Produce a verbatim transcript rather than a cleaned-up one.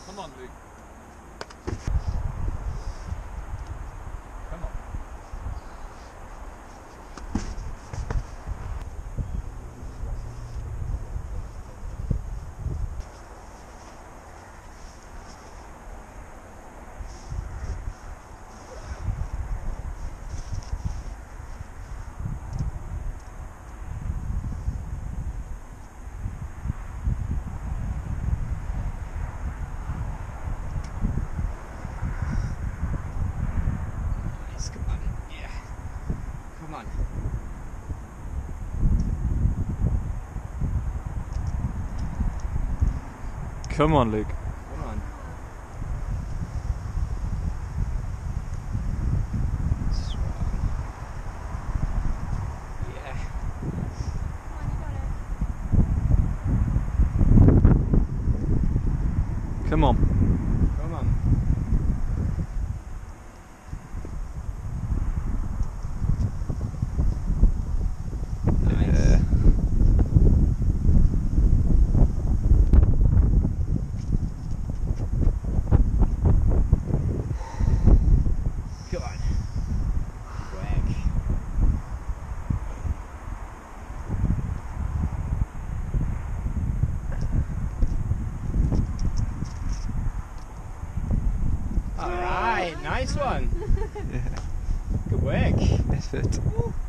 Come on, Luke. Come on. Come on, yeah. Come on. Come on, Luke. Come on. Strong. Yeah. Come on. Come on. Nice. Yeah. Come on. Quick. All right, nice one. Yeah. Good work. Effort.